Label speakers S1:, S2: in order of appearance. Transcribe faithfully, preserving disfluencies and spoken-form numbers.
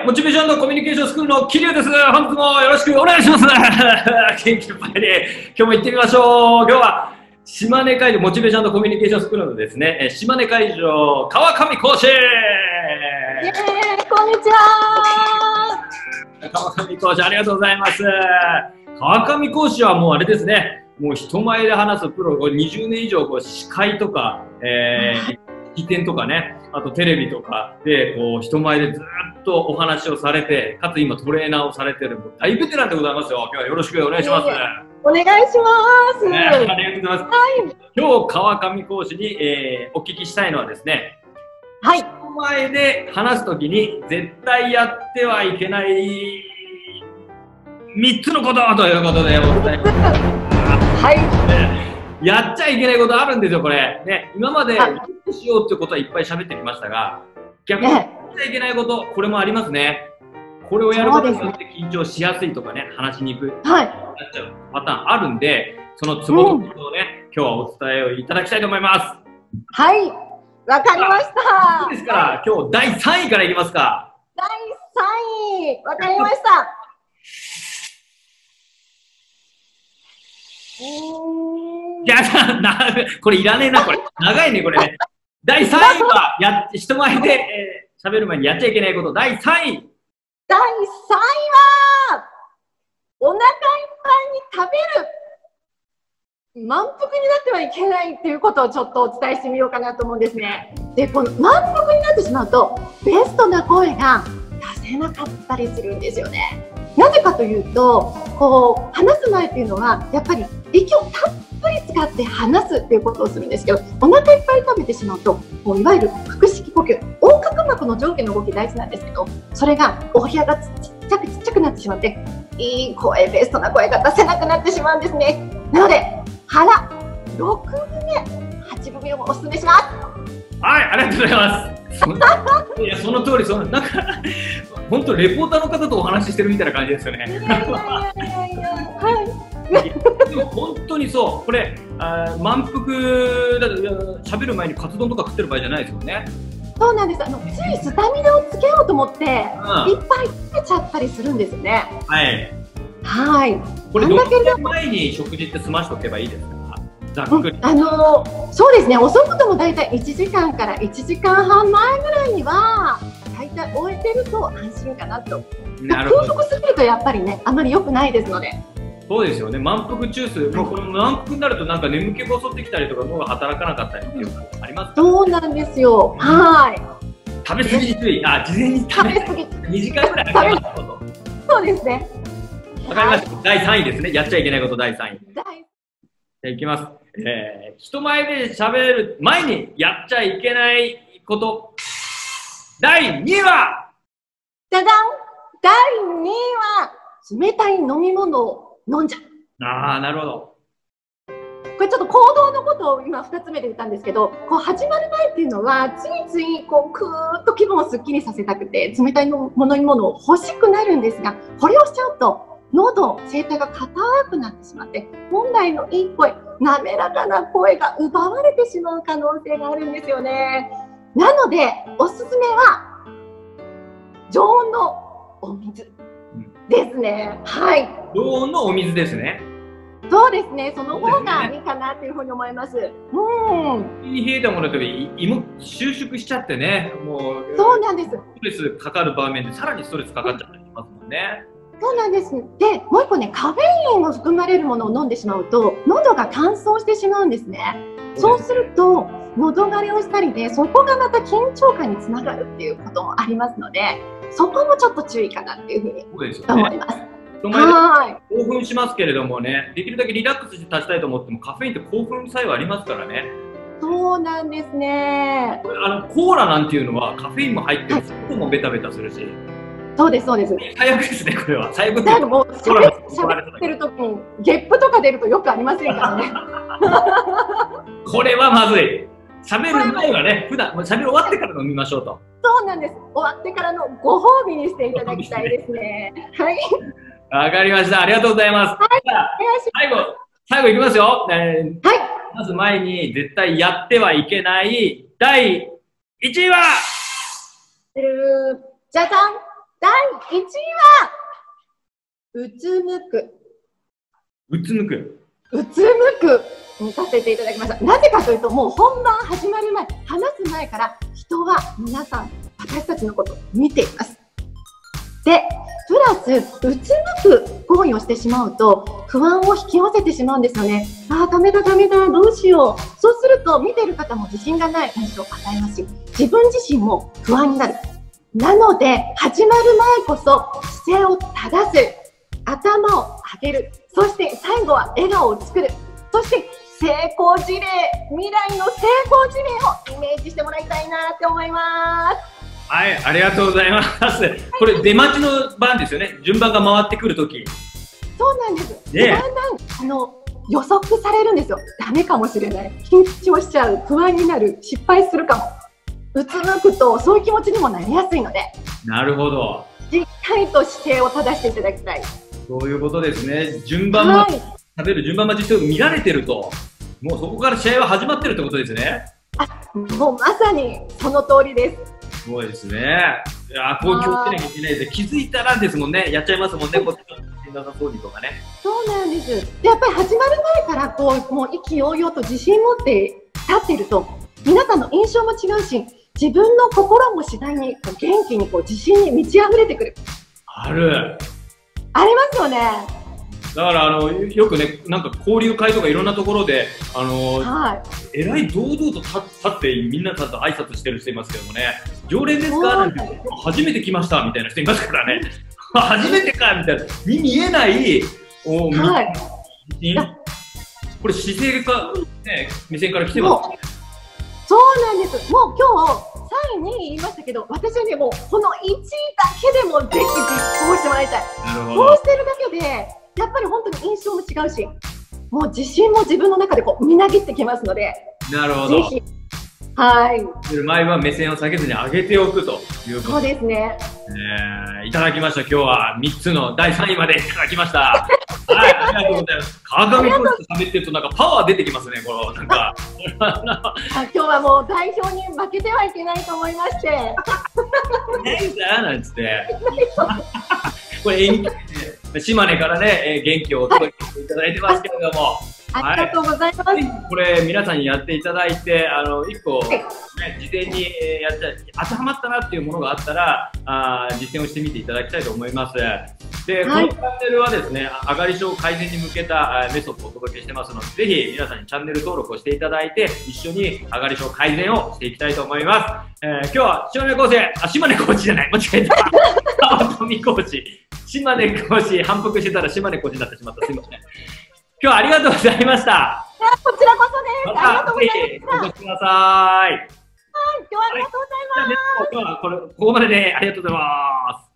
S1: モチベーションのコミュニケーションスクールの桐生です。本日もよろしくお願いします。元気いっぱいで今日も行ってみましょう。今日は島根会場、モチベーションとコミュニケーションスクールのですね、島根会場、川上講師。イエ
S2: ーイ、こんにちは。
S1: 川上講師、ありがとうございます。川上講師はもうあれですね、もう人前で話すプロ、にじゅうねん以上こう司会とか、えー、式典とかね、あとテレビとかでこう人前でずっとお話をされて、かつ今トレーナーをされている大ベテランでございますよ。今日はよろしくお願いします。
S2: お願いします。
S1: ね、ありがとうございます。はい、今日川上講師に、えー、お聞きしたいのはですね、はい、人前で話すときに絶対やってはいけないみっつのことということでお伝えします。
S2: はい、
S1: ね、やっちゃいけないことあるんですよ、これ。ね、今までしようってことはいっぱい喋ってきましたが、逆にやっちゃいけないこと、これもありますね。これをやることによって緊張しやすいとかね、話しにくい、はい、なっちゃうパターンあるんで、そのツボとツボをね、うん、今日はお伝えをいただきたいと思います。
S2: はい、わかりました。
S1: ですから、今日だいさんいからいきますか。
S2: だいさんい、わかりました。
S1: いや、な、これいらねえな、これ。長いね、これね。だいさんいは、や、人前で、えー、喋る前にやっちゃいけないこと。だいさんい。
S2: だいさんいは、お腹いっぱいに食べる。満腹になってはいけないっていうことをちょっとお伝えしてみようかなと思うんですね。で、この満腹になってしまうと、ベストな声が出せなかったりするんですよね。なぜかというと、こう話す前っていうのはやっぱり息をたっぷり使って話すっていうことをするんですけど、お腹いっぱい食べてしまうと、こういわゆる腹式呼吸、横隔膜の上下の動き大事なんですけど、それがお部屋がちっちゃくちっちゃくなってしまって、いい声、ベストな声が出せなくなってしまうんですね。なので腹ろくぶめ、はちぶめをおすすめします。
S1: はい、ありがとうございます。いや、その通り、そのなんか本当レポーターの方とお話ししてるみたいな感じですよね。いやいやいやいや、はい。でも本当にそう、これあ満腹だと喋る前にカツ丼とか食ってる場合じゃないですよね。
S2: そうなんです。あのついスタミナをつけようと思って、うん、いっぱい食べちゃったりするんですね。
S1: はい。
S2: はい。
S1: これどのくらい前に食事って済ましておけばいいですか。ざっくり。
S2: うん、あのー、そうですね。遅くともだいたいいちじかんからいちじかんはんまえぐらいにはだいたい終えてると安心かなと。なるほど。空腹すぎるとやっぱりね、あまり良くないですので。
S1: そうですよね。満腹中枢、もうこの満腹になるとなんか眠気が襲ってきたりとか脳が働かなかったりっていうのありますか。
S2: そうなんですよ。はい。
S1: 食べ過ぎに注意。あ、事前に食べ過ぎ。にじかんぐらい空けますと。
S2: そうですね。
S1: わかりました。だいさんいですね。やっちゃいけないことだいさんい。じゃあいきます。えー、人前で喋る前にやっちゃいけないこと。だいにいは、
S2: じゃじゃん、だいにいは冷たい飲み物を飲んじゃう。
S1: ああ、なるほど。
S2: これちょっと行動のことを今ふたつめで言ったんですけど、こう始まる前っていうのはついついこうクーッと気分をすっきりさせたくて冷たい飲み物を欲しくなるんですが、これをしちゃうと喉、声帯が硬くなってしまって、本来のいい声、滑らかな声が奪われてしまう可能性があるんですよね。なので、おすすめは、常温のお水ですね。はい。
S1: 常温のお水ですね。
S2: そうですね。その方がいいかなというふうに思います。うん。
S1: 冷えたものと胃も収縮しちゃってね、もう。
S2: そうなんです。
S1: ストレスかかる場面で、さらにストレスかかっちゃったりしますもんね。
S2: そうなんです。で、もう一個ね、カフェインを含まれるものを飲んでしまうと、喉が乾燥してしまうんですね。そうすると、喉枯れをしたりで、そこがまた緊張感につながるっていうこともありますので、そこもちょっと注意かなっていうふうに思います。
S1: はい。興奮しますけれどもね、できるだけリラックスして立ちたいと思っても、カフェインって興奮作用ありますからね。
S2: そうなんですね。
S1: あのコーラなんていうのはカフェインも入ってるし、喉もベタベタするし。
S2: そうです、そうです。
S1: 最悪ですね、これは。最悪。
S2: だからもう、しゃべってる時に、ゲップとか出るとよくありませんからね。
S1: これはまずい。喋る前はね、普段、喋り終わってから飲みましょうと。
S2: そうなんです。終わってからのご褒美にしていただきたいですね。はい。
S1: わかりました。ありがとうございます。はい。最後、最後いきますよ。えー、はい。まず前に絶対やってはいけないだいいちいは、
S2: じゃじゃん。 だいいちいは、うつむく。
S1: うつむく。
S2: うつむくにさせていただきました。なぜかというと、もう本番始まる前、話す前から人は皆さん、私たちのことを見ています。で、プラス、うつむく行為をしてしまうと、不安を引き寄せてしまうんですよね。ああ、ダメだ、ダメだ、どうしよう。そうすると、見ている方も自信がない印象を与えますし、自分自身も不安になる。なので、始まる前こそ、姿勢を正す。頭を上げる。そして最後は笑顔を作る。そして成功事例、未来の成功事例をイメージしてもらいたいなって思います。
S1: はい、ありがとうございます。これ出待ちの番ですよね。順番が回ってくるとき。
S2: そうなんです。
S1: ね、
S2: だんだんあの予測されるんですよ。ダメかもしれない。緊張しちゃう。不安になる。失敗するかも。うつむくとそういう気持ちにもなりやすいので。
S1: なるほど。
S2: しっかりと姿勢を正していただきたい。
S1: そういうことですね。順番待ち、食べる順番待ちして見られてると、もうそこから試合は始まってるってことですね。
S2: あ、もうまさにその通りです。
S1: すごいですね。いや、こう気をつけなきゃいけないです。気づいたらですもんね。やっちゃいますもんね。こっちの自信なさそうにとかね。
S2: そうなんです。で、やっぱり始まる前からこうもう意気揚々と自信持って立っていると、皆さんの印象も違うし、自分の心も次第にこう元気にこう自信に満ち溢れてくる。
S1: ある。
S2: ありますよね。
S1: だからあのよくね、なんか交流会とかいろんなところで、あの
S2: はい、
S1: えらい堂々と立ってみんなちゃんと挨拶してる人いますけどもね、常連ですかなんて、初めて来ましたみたいな人いますからね、初めてかみたいな、に見えないお、はい、これ姿勢か、ね、目線から来てますね。
S2: そうなんです。もう今日さんいに言いましたけど、私はね、もうこのいちいだけでもぜひ実行してもらいたい。そうしてるだけでやっぱり本当に印象も違うし、もう自信も自分の中でこうみなぎってきますので、
S1: なるほど。
S2: ぜひ、はい。
S1: 前は目線を下げずに上げておくということ。
S2: そうですね。
S1: えー、いただきました。今日はみっつのだいさんいまでいただきました。はい、ありがとうございます。川上コーチと喋ってるとなんかパワー出てきますね。このなんか。
S2: あ、今日はもう代表に負けてはいけないと思いまして。
S1: ないさなんつって。これ演技で島根からね、えー、元気をお届けしていただいてますけれども。
S2: ありがとうございます。
S1: はい、これ皆さんにやっていただいて、あのいっこ、ね、事前にやって当てはまったなっていうものがあったら、あ実践をしてみていただきたいと思います。で、はい、このチャンネルはですね、上がり症改善に向けたメソッドをお届けしてますので、ぜひ皆さんにチャンネル登録をしていただいて、一緒に上がり症改善をしていきたいと思います。えー、今日は島根高生、あ、島根コーチじゃない、間違えた。川上コーチ、島根コーチ、反復してたら島根コーチになってしまった。すみません。今日はありがとうございました。
S2: こちらこそです。ありがとうございました。
S1: お越しください。はい、
S2: 今日はありがとうございます。
S1: 今日はこれここまででありがとうございます。